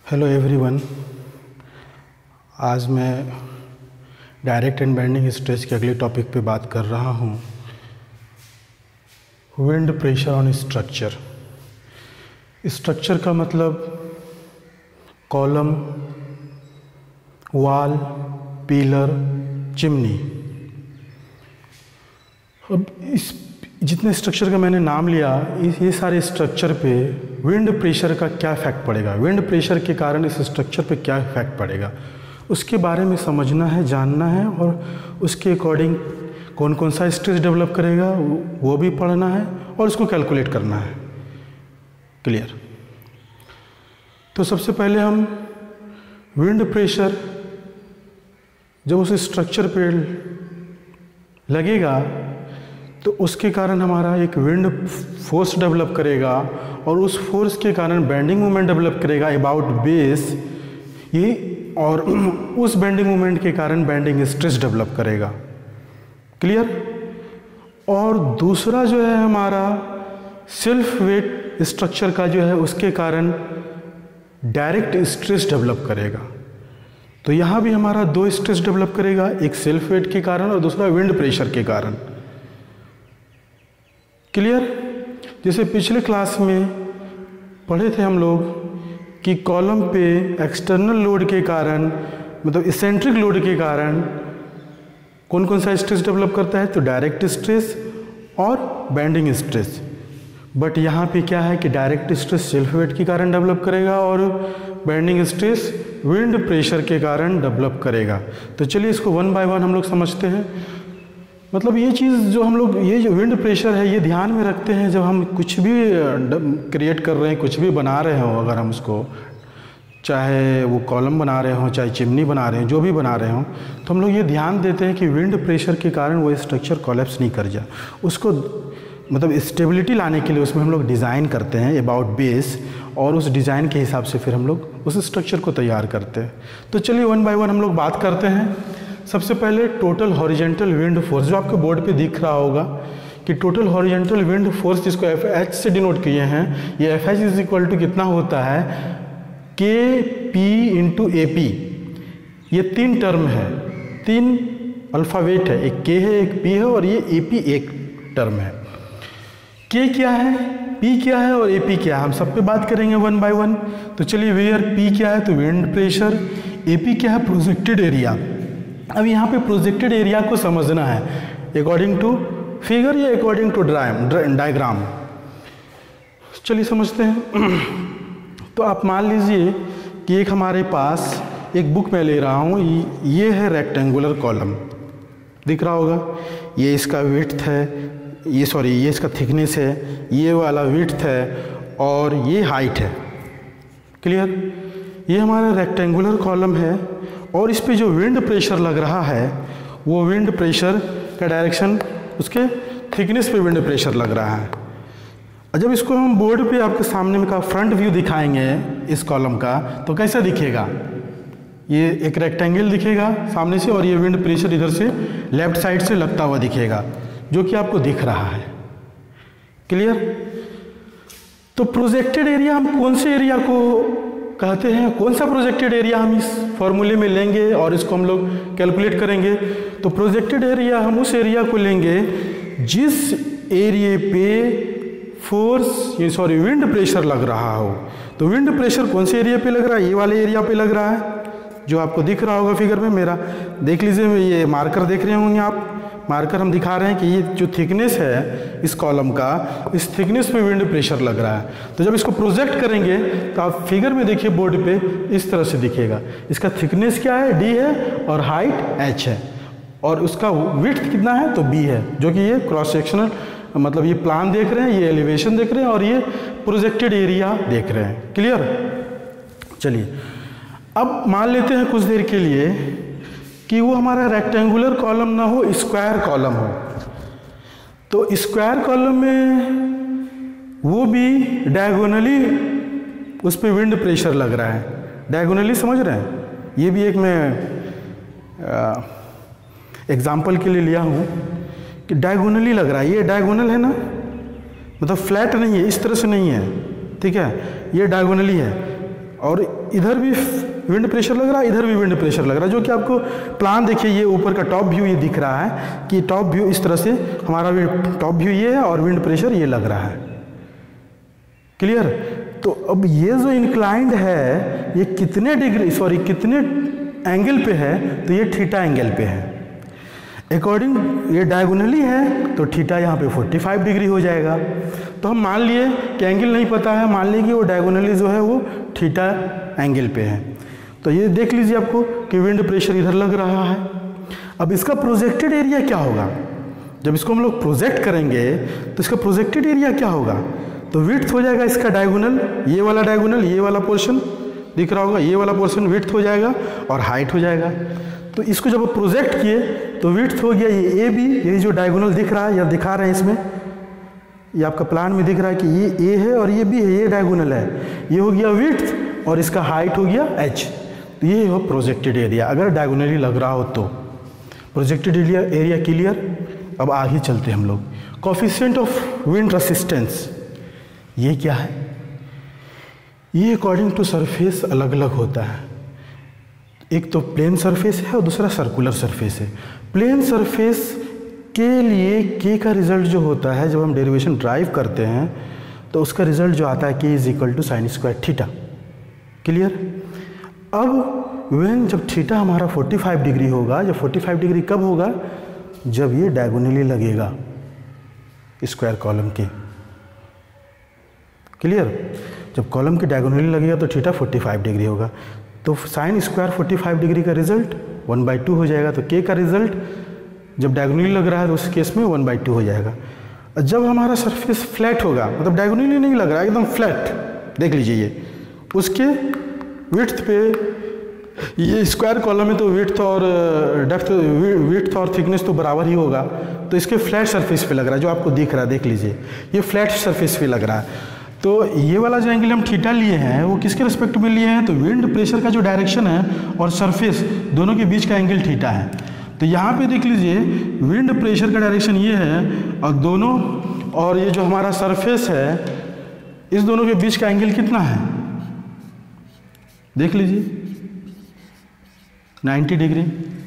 Hello everyone. आज मैं direct and bending stress के अगले टॉपिक पे बात कर रहा हूँ, wind pressure on structure. Structure का मतलब कॉलम, वॉल, पिलर, चिमनी। अब इस जितने स्ट्रक्चर का मैंने नाम लिया, ये सारे स्ट्रक्चर पे विंड प्रेशर का क्या इफेक्ट पड़ेगा, विंड प्रेशर के कारण इस स्ट्रक्चर पे क्या इफेक्ट पड़ेगा, उसके बारे में समझना है, जानना है और उसके अकॉर्डिंग कौन कौन सा स्ट्रेस डेवलप करेगा वो भी पढ़ना है और उसको कैलकुलेट करना है। क्लियर? तो सबसे पहले हम विंड प्रेशर जब उस स्ट्रक्चर पे लगेगा तो उसके कारण हमारा एक विंड फोर्स डेवलप करेगा और उस फोर्स के कारण बेंडिंग मोमेंट डेवलप करेगा अबाउट बेस ये, और उस बेंडिंग मोमेंट के कारण बेंडिंग स्ट्रेस डेवलप करेगा। क्लियर? और दूसरा जो है हमारा सेल्फ वेट स्ट्रक्चर का जो है उसके कारण डायरेक्ट स्ट्रेस डेवलप करेगा। तो यहाँ भी हमारा दो स्ट्रेस डेवलप करेगा, एक सेल्फ वेट के कारण और दूसरा विंड प्रेशर के कारण। क्लियर? जैसे पिछले क्लास में पढ़े थे हम लोग कि कॉलम पे एक्सटर्नल लोड के कारण, मतलब इसेंट्रिक लोड के कारण कौन कौन सा स्ट्रेस डेवलप करता है, तो डायरेक्ट स्ट्रेस और बेंडिंग स्ट्रेस। बट यहाँ पे क्या है कि डायरेक्ट स्ट्रेस सेल्फ वेट के कारण डेवलप करेगा और बेंडिंग स्ट्रेस विंड प्रेशर के कारण डेवलप करेगा। तो चलिए इसको वन बाय वन हम लोग समझते हैं। मतलब ये चीज़ जो हम लोग, ये जो विंड प्रेशर है, ये ध्यान में रखते हैं जब हम कुछ भी क्रिएट कर रहे हैं, कुछ भी बना रहे हो, अगर हम उसको, चाहे वो कॉलम बना रहे हो, चाहे चिमनी बना रहे हो, जो भी बना रहे हो, तो हम लोग ये ध्यान देते हैं कि विंड प्रेशर के कारण वो स्ट्रक्चर कोलैप्स नहीं कर जाए। उसको मतलब स्टेबिलिटी लाने के लिए उसमें हम लोग डिज़ाइन करते हैं अबाउट बेस, और उस डिज़ाइन के हिसाब से फिर हम लोग उस स्ट्रक्चर को तैयार करते हैं। तो चलिए वन बाय वन हम लोग बात करते हैं। सबसे पहले टोटल हॉरिजेंटल विंड फोर्स, जो आपके बोर्ड पे दिख रहा होगा कि टोटल हॉरिजेंटल विंड फोर्स जिसको FH से डिनोट किए हैं, ये FH इज इक्वल टू कितना होता है, KP इंटू AP। ये तीन टर्म है, तीन अल्फ़ाबेट है, एक K है, एक P है और ये AP एक टर्म है। K क्या है, P क्या है और AP क्या है, हम सब पे बात करेंगे वन बाय वन। तो चलिए, वेयर P क्या है तो विंड प्रेशर, AP क्या है प्रोजेक्टेड एरिया। अब यहाँ पे प्रोजेक्टेड एरिया को समझना है अकॉर्डिंग टू फिगर या अकॉर्डिंग टू डायग्राम। चलिए समझते हैं। तो आप मान लीजिए कि एक हमारे पास एक बुक मैं ले रहा हूँ, ये है रेक्टेंगुलर कॉलम, दिख रहा होगा, ये इसका विड्थ है, ये इसका थिकनेस है, ये वाला विड्थ है और ये हाइट है। क्लियर? ये हमारा रेक्टेंगुलर कॉलम है और इस पे जो विंड प्रेशर लग रहा है वो विंड प्रेशर का डायरेक्शन उसके थिकनेस पे विंड प्रेशर लग रहा है। और जब इसको हम बोर्ड पे आपके सामने में का फ्रंट व्यू दिखाएंगे इस कॉलम का, तो कैसा दिखेगा, ये एक रेक्टेंगल दिखेगा सामने से और ये विंड प्रेशर इधर से लेफ्ट साइड से लगता हुआ दिखेगा, जो कि आपको दिख रहा है। क्लियर? तो प्रोजेक्टेड एरिया हम कौन से एरिया को कहते हैं, कौन सा प्रोजेक्टेड एरिया हम इस फॉर्मूले में लेंगे और इसको हम लोग कैलकुलेट करेंगे। तो प्रोजेक्टेड एरिया हम उस एरिया को लेंगे जिस एरिया पे विंड प्रेशर लग रहा हो। तो विंड प्रेशर कौन से एरिया पे लग रहा है, ये वाले एरिया पे लग रहा है, जो आपको दिख रहा होगा फिगर में मेरा। देख लीजिए, ये मार्कर देख रहे होंगे आप, मार्कर हम दिखा रहे हैं कि ये जो थिकनेस है इस कॉलम का, इस थिकनेस पे विंड प्रेशर लग रहा है। तो जब इसको प्रोजेक्ट करेंगे तो आप फिगर में देखिए बोर्ड पे इस तरह से दिखेगा। इसका थिकनेस क्या है, D है और हाइट H है और उसका विड्थ कितना है तो B है, जो कि ये क्रॉस सेक्शनल, मतलब ये प्लान देख रहे हैं, ये एलिवेशन देख रहे हैं और ये प्रोजेक्टेड एरिया देख रहे हैं। क्लियर? चलिए अब मान लेते हैं कुछ देर के लिए कि वो हमारा रेक्टेंगुलर कॉलम ना हो, स्क्वायर कॉलम हो। तो स्क्वायर कॉलम में वो भी डायगोनली उस पर विंड प्रेशर लग रहा है। डायगोनली समझ रहे हैं, ये भी एक मैं एग्जाम्पल के लिए लिया हूँ कि डायगोनली लग रहा है। ये डायगोनल है ना, मतलब फ्लैट नहीं है, इस तरह से नहीं है, ठीक है, ये डायगोनली है। और इधर भी विंड प्रेशर लग रहा है, इधर भी विंड प्रेशर लग रहा है, जो कि आपको प्लान देखिए ये ऊपर का टॉप व्यू ये दिख रहा है कि टॉप व्यू इस तरह से हमारा टॉप व्यू ये है और विंड प्रेशर ये लग रहा है। क्लियर? तो अब ये जो इंक्लाइंड है ये कितने डिग्री कितने एंगल पे है, तो ये थीटा एंगल पे है। अकॉर्डिंग ये डायगोनली है तो थीटा यहाँ पे 45 डिग्री हो जाएगा। तो हम मान लिए कि एंगल नहीं पता है, मान लीजिए कि वो डायगोनली जो है वो थीटा एंगल पे है। तो ये देख लीजिए आपको कि विंड प्रेशर इधर लग रहा है। अब इसका प्रोजेक्टेड एरिया क्या होगा? जब इसको हम लोग प्रोजेक्ट करेंगे तो इसका प्रोजेक्टेड एरिया क्या होगा? तो विड्थ हो जाएगा इसका डायगोनल, ये वाला डायगोनल, ये वाला पोर्शन दिख रहा होगा, ये वाला पोर्शन विड्थ हो जाएगा और हाइट हो जाएगा। तो इसको जब प्रोजेक्ट किए तो विड्थ हो गया ये ए बी, ये जो डायगोनल दिख रहा है या दिखा रहे हैं इसमें, ये आपका प्लान में दिख रहा है कि ये ए है और ये बी है, ये डायगोनल है, ये हो गया विड्थ और इसका हाइट हो गया एच। तो ये हो प्रोजेक्टेड एरिया अगर डायगोनली लग रहा हो तो। Projected area clear? अब आगे चलते हैं हम लोग। कोफिशिएंट ऑफ विंड रेसिस्टेंस ये क्या है? ये अकॉर्डिंग टू सरफेस अलग अलग होता है। एक तो प्लेन सरफेस है और दूसरा सर्कुलर सरफेस है। प्लेन सरफेस के लिए के का रिजल्ट जो होता है जब हम डेरिवेशन ड्राइव करते हैं तो उसका रिजल्ट जो आता है K is equal to sine square theta. Clear? अब व्हेन जब थीटा हमारा 45 डिग्री होगा, जब 45 डिग्री कब होगा? जब ये डायगोनली लगेगा स्क्वायर कॉलम के। क्लियर? जब कॉलम की डायगोनली लगेगा तो थीटा 45 डिग्री होगा। तो साइन स्क्वायर 45 डिग्री का रिजल्ट 1/2 हो जाएगा। तो के का रिजल्ट जब डायगोनली लग रहा है तो उस केस में 1/2 हो जाएगा। और जब हमारा सरफेस फ्लैट होगा, मतलब डायगोनली नहीं लग रहा है, एकदम फ्लैट, देख लीजिए ये, उसके विड्थ पे ये स्क्वायर कॉलम में तो विड्थ और डेप्थ, विड्थ और थिकनेस तो बराबर ही होगा। तो इसके फ्लैट सरफेस पे लग रहा है, जो आपको दिख रहा है, देख लीजिए ये फ्लैट सरफेस पे लग रहा है। तो ये वाला जो एंगल हम थीटा लिए हैं वो किसके रिस्पेक्ट में लिए हैं? तो विंड प्रेशर का जो डायरेक्शन है और सरफेस दोनों के बीच का एंगल थीटा है। तो यहाँ पे देख लीजिए विंड प्रेशर का डायरेक्शन ये है और दोनों, और ये जो हमारा सरफेस है इस दोनों के बीच का एंगल कितना है? देख लीजिए 90 डिग्री।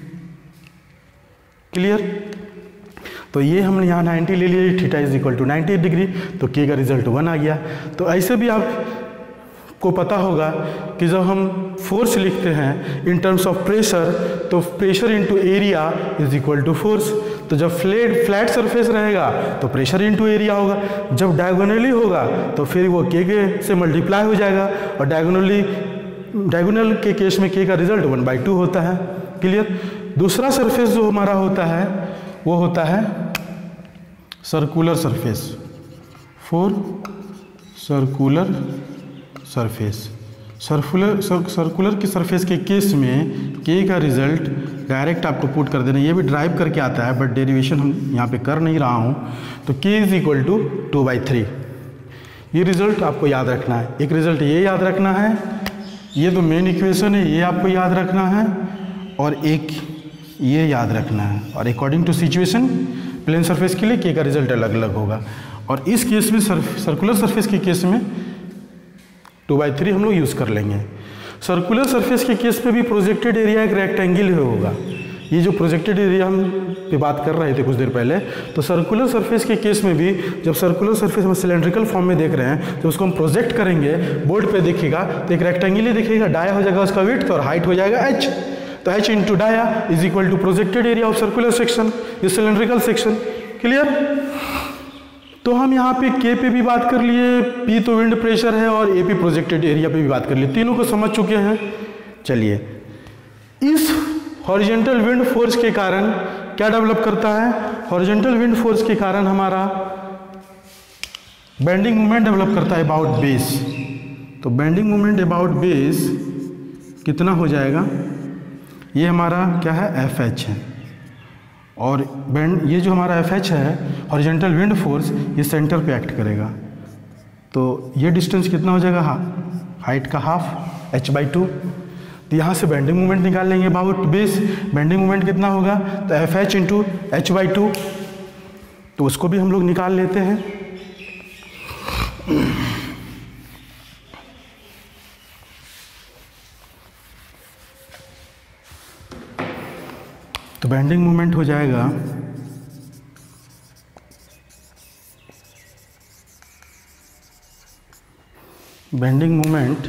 क्लियर? तो ये हमने यहाँ 90 ले लिया, theta is equal to 90 degree, तो के का रिजल्ट 1 आ गया। तो ऐसे भी आपको पता होगा कि जब हम फोर्स लिखते हैं इन टर्म्स ऑफ प्रेशर, तो pressure into area is equal to force. तो जब फ्लैट सरफेस रहेगा तो प्रेशर इनटू एरिया होगा, जब डायगोनली होगा तो फिर वो के से मल्टीप्लाई हो जाएगा, और डायगोनल के केस में के का रिजल्ट 1/2 होता है। क्लियर? दूसरा सरफेस जो हमारा होता है वो होता है circular surface. Circular surface, circular की सरफेस के केस में के का रिजल्ट डायरेक्ट आपको पुट कर देना, ये भी ड्राइव करके आता है बट डेरिवेशन हम यहाँ पे कर नहीं रहा हूँ। तो के इज इक्वल टू 2/3। ये रिजल्ट आपको याद रखना है। एक रिजल्ट ये याद रखना है, ये तो मेन इक्वेशन है, ये आपको याद रखना है, और एक ये याद रखना है। और according to situation plane surface के लिए के का रिजल्ट अलग अलग होगा। और इस केस में सर्कुलर सरफेस के केस में 2/3 हम लोग यूज़ कर लेंगे। सर्कुलर सरफेस के केस पे भी प्रोजेक्टेड एरिया एक रेक्टेंगल होगा। ये जो प्रोजेक्टेड एरिया हम पे बात कर रहे थे कुछ देर पहले, तो सर्कुलर सरफेस के केस में भी जब सर्कुलर सरफेस हम सिलेंड्रिकल फॉर्म में देख रहे हैं, तो उसको हम प्रोजेक्ट करेंगे बोर्ड पे दिखेगा तो एक रेक्टेंगल ही दिखेगा, डाया हो जाएगा उसका विड्थ और हाइट हो जाएगा h। तो h into dia is equal to projected area of circular section, ये सिलेंड्रिकल सेक्शन। क्लियर? तो हम यहाँ पे के पे भी बात कर लिए, पी तो विंड प्रेशर है, और ए पी प्रोजेक्टेड एरिया पे भी बात कर लिए, तीनों को समझ चुके हैं। चलिए, इस हॉरिजॉन्टल विंड फोर्स के कारण क्या डेवलप करता है? हॉरिजॉन्टल विंड फोर्स के कारण हमारा बेंडिंग मोमेंट डेवलप करता है अबाउट बेस। तो बेंडिंग मोमेंट अबाउट बेस कितना हो जाएगा? ये हमारा क्या है? FH है। और ये जो हमारा FH है हॉरिजॉन्टल विंड फोर्स, ये सेंटर पे एक्ट करेगा। तो ये डिस्टेंस कितना हो जाएगा? हाइट का हाफ h/2। तो यहाँ से बेंडिंग मोमेंट निकाल लेंगे अबाउट बेस। बेंडिंग मोमेंट कितना होगा? तो FH इंटू h/2। तो उसको भी हम लोग निकाल लेते हैं। बेंडिंग मोमेंट हो जाएगा बेंडिंग मोमेंट,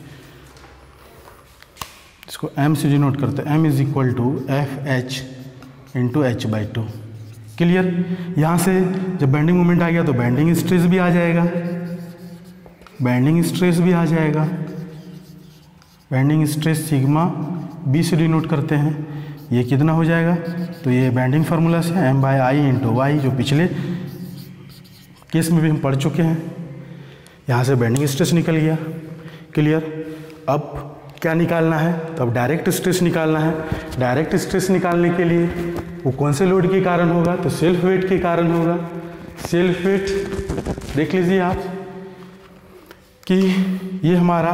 इसको m से डिनोट करते हैं, m is equal to F H into H by two. Clear? यहाँ से जब बेंडिंग मोमेंट आ गया तो बेंडिंग स्ट्रेस भी आ जाएगा, बेंडिंग स्ट्रेस भी आ जाएगा। बेंडिंग स्ट्रेस सिग्मा बी से डिनोट करते हैं, ये कितना हो जाएगा? तो ये बेंडिंग फार्मूला से m by I into Y, जो पिछले केस में भी हम पढ़ चुके हैं। यहाँ से बेंडिंग स्ट्रेस निकल गया। क्लियर? अब क्या निकालना है? तो अब डायरेक्ट स्ट्रेस निकालना है। डायरेक्ट स्ट्रेस निकालने के लिए वो कौन से लोड के कारण होगा? तो सेल्फ वेट के कारण होगा। सेल्फ वेट देख लीजिए आप कि ये हमारा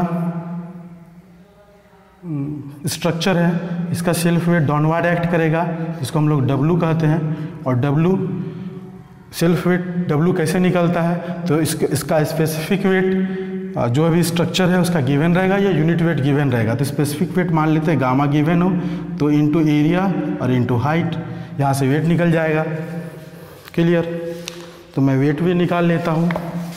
स्ट्रक्चर है, इसका सेल्फ वेट डाउनवर्ड एक्ट करेगा, जिसको हम लोग W कहते हैं। और W सेल्फ वेट W कैसे निकलता है? तो इसका स्पेसिफिक वेट जो अभी स्ट्रक्चर है उसका गिवन रहेगा या यूनिट वेट गिवन रहेगा। तो स्पेसिफिक वेट मान लेते हैं गामा गिवन हो तो इनटू एरिया और इनटू हाइट, यहाँ से वेट निकल जाएगा। क्लियर? तो मैं वेट भी निकाल लेता हूँ।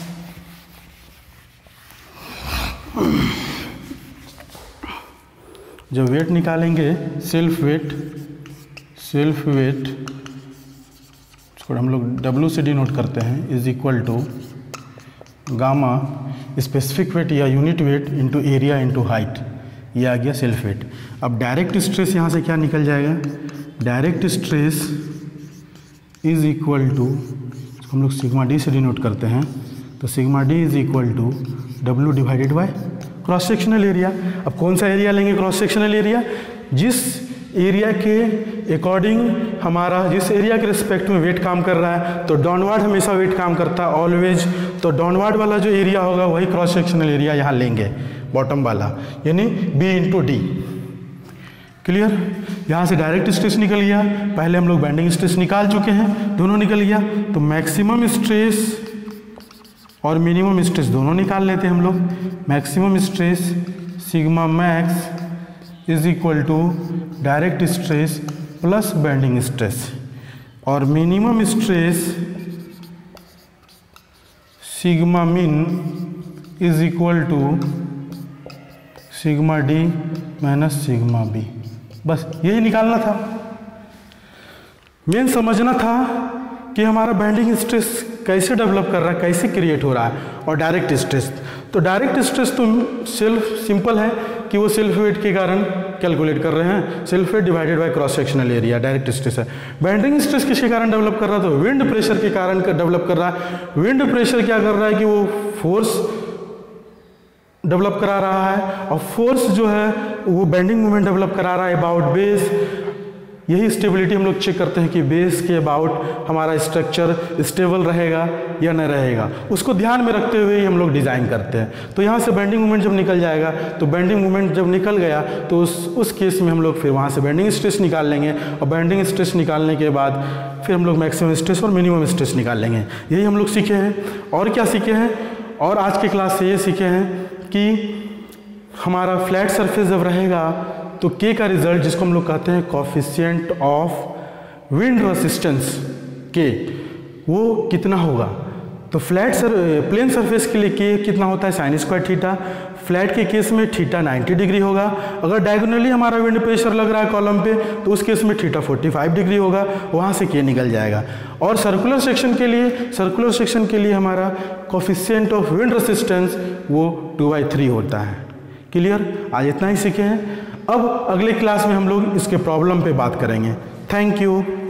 जब वेट निकालेंगे सेल्फ वेट इसको हम लोग W से डिनोट करते हैं, is equal to gamma specific weight या unit weight into area into height, ये आ गया सेल्फ वेट। अब डायरेक्ट स्ट्रेस यहाँ से क्या निकल जाएगा? Direct stress is equal to, हम लोग सिग्मा डी से डिनोट करते हैं, तो sigma D is equal to W divided by cross sectional area. अब कौन सा एरिया लेंगे? Cross sectional area. जिस एरिया के अकॉर्डिंग हमारा, जिस एरिया के रिस्पेक्ट में वेट काम कर रहा है, तो डाउनवर्ड हमेशा वेट काम करता है ऑलवेज। तो डाउनवर्ड वाला जो एरिया होगा वही क्रॉस सेक्शनल एरिया यहाँ लेंगे, बॉटम वाला, यानी B इंटू डी। क्लियर? यहाँ से डायरेक्ट स्ट्रेस निकल गया। पहले हम लोग बेंडिंग स्ट्रेस निकाल चुके हैं, दोनों निकल गया। तो मैक्सिमम स्ट्रेस और मिनिमम स्ट्रेस दोनों निकाल लेते हैं हम लोग। Maximum stress sigma max is equal to direct stress plus bending stress, और minimum stress sigma min is equal to sigma D minus sigma B. बस यही निकालना था। मेन समझना था कि हमारा बेंडिंग स्ट्रेस कैसे डेवलप कर रहा है, कैसे क्रिएट हो रहा है। और डायरेक्ट स्ट्रेस, तो डायरेक्ट स्ट्रेस तो सिंपल है कि वो सेल्फ वेट के कारण कैलकुलेट कर रहे हैं, self weight divided by cross sectional area, direct stress है। बेंडिंग स्ट्रेस किसके कारण डेवलप कर रहा है? तो विंड प्रेशर के कारण डेवलप कर रहा है। विंड प्रेशर क्या कर रहा है कि वो फोर्स डेवलप करा रहा है, और फोर्स जो है वो बेंडिंग मोमेंट डेवलप करा रहा है अबाउट बेस। यही स्टेबिलिटी हम लोग चेक करते हैं कि बेस के अबाउट हमारा स्ट्रक्चर स्टेबल रहेगा या नहीं रहेगा, उसको ध्यान में रखते हुए ही हम लोग डिज़ाइन करते हैं। तो यहाँ से बेंडिंग मोमेंट जब निकल जाएगा, तो बेंडिंग मोमेंट जब निकल गया तो उस केस में हम लोग फिर वहाँ से बेंडिंग स्ट्रेस निकाल लेंगे, और बेंडिंग स्ट्रेस निकालने के बाद फिर हम लोग मैक्सिमम स्ट्रेस और मिनिमम स्ट्रेस निकाल लेंगे। यही हम लोग सीखे हैं। और क्या सीखे हैं? और आज के क्लास से ये सीखे हैं कि हमारा फ्लैट सरफेस जब रहेगा तो K का रिजल्ट, जिसको हम लोग कहते हैं coefficient of wind resistance K, वो कितना होगा? तो प्लेन सरफेस के लिए K कितना होता है? Sine square theta. फ्लैट के केस में थीटा 90 डिग्री होगा। अगर डायगोनली हमारा विंड प्रेशर लग रहा है कॉलम पे, तो उस केस में थीटा 45 डिग्री होगा, वहाँ से K निकल जाएगा। और सर्कुलर सेक्शन के लिए हमारा कोफिशिएंट ऑफ विंड रेजिस्टेंस वो 2/3 होता है। क्लियर? आज इतना ही सीखे हैं। अब अगले क्लास में हम लोग इसके प्रॉब्लम पे बात करेंगे। Thank you.